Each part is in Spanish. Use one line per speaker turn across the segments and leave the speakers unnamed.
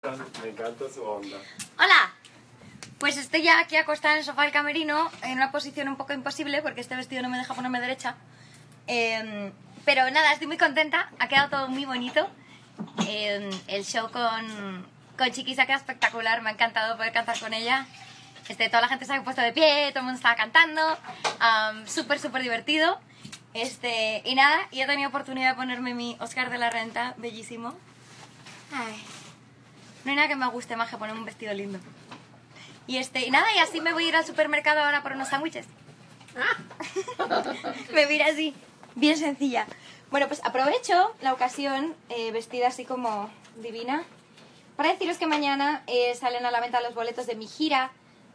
Me encanta su onda.
¡Hola! Pues estoy ya aquí acostada en el sofá del camerino, en una posición un poco imposible porque este vestido no me deja ponerme derecha. Pero nada, estoy muy contenta, ha quedado todo muy bonito. El show con Chiquis ha quedado espectacular, me ha encantado poder cantar con ella. Toda la gente se ha puesto de pie, todo el mundo estaba cantando, súper divertido. Y nada, y he tenido oportunidad de ponerme mi Oscar de la Renta, bellísimo. Ay, no hay nada que me guste más que ponerme un vestido lindo. Y nada, y así me voy a ir al supermercado ahora por unos sándwiches. Me mira así, bien sencilla. Bueno, pues aprovecho la ocasión, vestida así como divina, para deciros que mañana salen a la venta los boletos de mi gira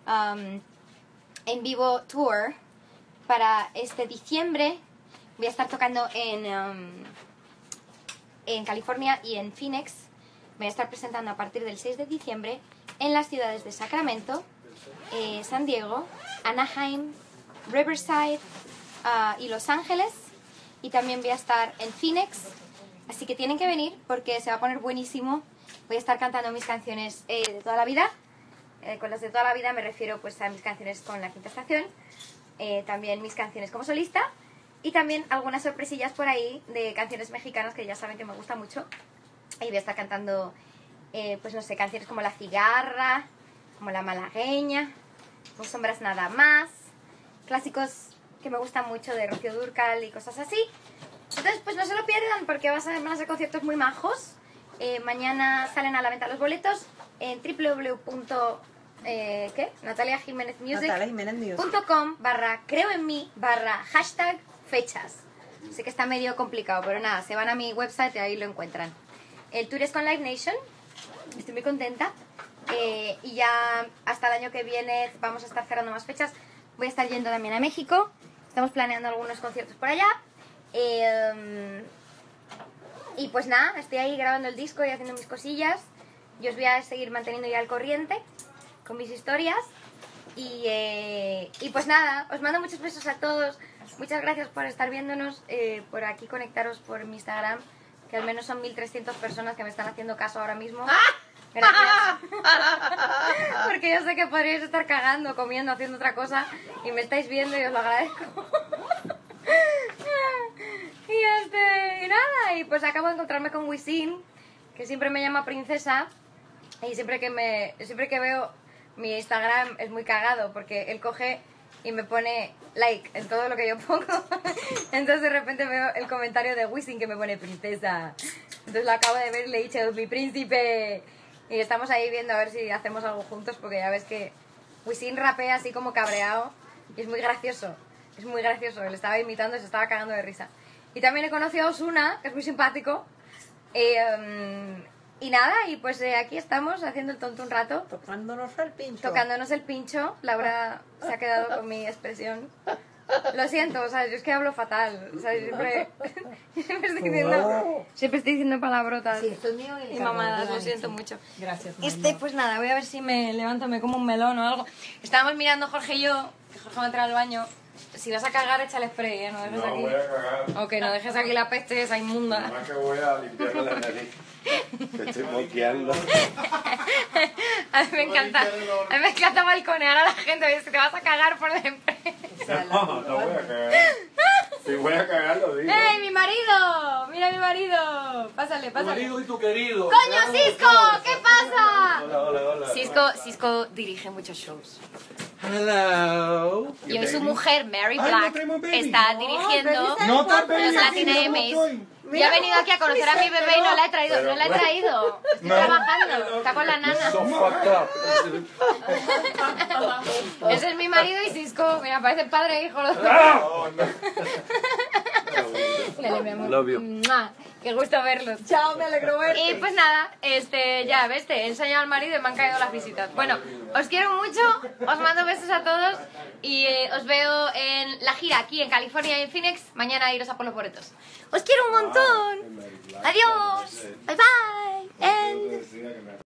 en vivo tour para este diciembre. Voy a estar tocando en California y en Phoenix. Voy a estar presentando a partir del 6 de diciembre en las ciudades de Sacramento, San Diego, Anaheim, Riverside y Los Ángeles. Y también voy a estar en Phoenix. Así que tienen que venir porque se va a poner buenísimo. Voy a estar cantando mis canciones de toda la vida. Con las de toda la vida me refiero pues a mis canciones con La Quinta Estación. También mis canciones como solista. Y también algunas sorpresillas por ahí de canciones mexicanas que ya saben que me gusta mucho. Y voy a estar cantando, pues no sé, canciones como La Cigarra, como La Malagueña, Dos Sombras Nada Más, clásicos que me gustan mucho de Rocío Dúrcal y cosas así. Entonces, pues no se lo pierdan porque van a ser conciertos muy majos. Mañana salen a la venta los boletos en nataliajimenezmusic.com/creoenmi/hashtag-fechas. Sé que está medio complicado, pero nada, se van a mi website y ahí lo encuentran. El tour es con Live Nation, estoy muy contenta. Y ya hasta el año que viene vamos a estar cerrando más fechas. Voy a estar yendo también a México, estamos planeando algunos conciertos por allá. Y pues nada, estoy ahí grabando el disco y haciendo mis cosillas. Yo os voy a seguir manteniendo ya al corriente con mis historias. Y pues nada, os mando muchos besos a todos. Muchas gracias por estar viéndonos, por aquí conectaros por mi Instagram, que al menos son 1300 personas que me están haciendo caso ahora mismo. Gracias. Porque yo sé que podríais estar cagando, comiendo, haciendo otra cosa y me estáis viendo y os lo agradezco. Y nada, y pues acabo de encontrarme con Wisin, que siempre me llama princesa, y siempre que veo mi Instagram es muy cagado, porque él coge y me pone like en todo lo que yo pongo. Entonces de repente veo el comentario de Wisin que me pone princesa. Entonces lo acabo de ver y le he dicho, mi príncipe. Y estamos ahí viendo a ver si hacemos algo juntos, porque ya ves que Wisin rapea así como cabreado y es muy gracioso. Es muy gracioso, le estaba imitando y se estaba cagando de risa. Y también he conocido a Ozuna, que es muy simpático. Y nada, y pues aquí estamos haciendo el tonto un rato.
Tocándonos el pincho.
Tocándonos el pincho. Laura se ha quedado con mi expresión. Lo siento, o sea, yo es que hablo fatal. O sea, siempre estoy diciendo palabrotas.
Sí, esto es mío
y mamadas, lo siento mucho.
Gracias.
Pues nada, voy a ver si me levanto, me como un melón o algo. Estábamos mirando Jorge y yo, que Jorge va a entrar al baño. Si vas a cagar, échale spray, ¿eh? No dejes aquí.
Voy a cagar.
Ok, no dejes aquí la peste esa inmunda.
Nada más que voy a limpiarme la nariz. Que estoy moqueando.
A mí me encanta balconear a la gente. Oye, si te vas a cagar por dentro.
No voy a cagar. Si voy a cagar, lo digo.
¡Ey, mi marido! ¡Mira mi marido! Pásale.
Tu marido y tu querido.
¡Coño, Cisco! ¿Qué pasa?
Hola.
Cisco dirige muchos shows.
Hello.
Y hoy su mujer, Mary
Ay,
Black,
no tenemos baby.
está dirigiendo
No te
los
baby,
Latin
aquí,
AMAs.
no estoy.
Yo he venido aquí a conocer a mi bebé y no la he traído. No la he traído. Estoy trabajando. Está con la nana.
So fucked up.
Ese es mi marido y Cisco. Mira, parece padre e hijo los dos.
Oh, no.
Dale, mi amor.
Love you.
¡Mua! Qué gusto verlos.
Chao, me alegro verte.
Y pues nada, ya ves, te he enseñado al marido y me han caído las visitas. Bueno, os quiero mucho, os mando besos a todos y os veo en la gira aquí en California y en Phoenix. Mañana iros a por los boletos. Os quiero un montón. Adiós. Bye bye. And...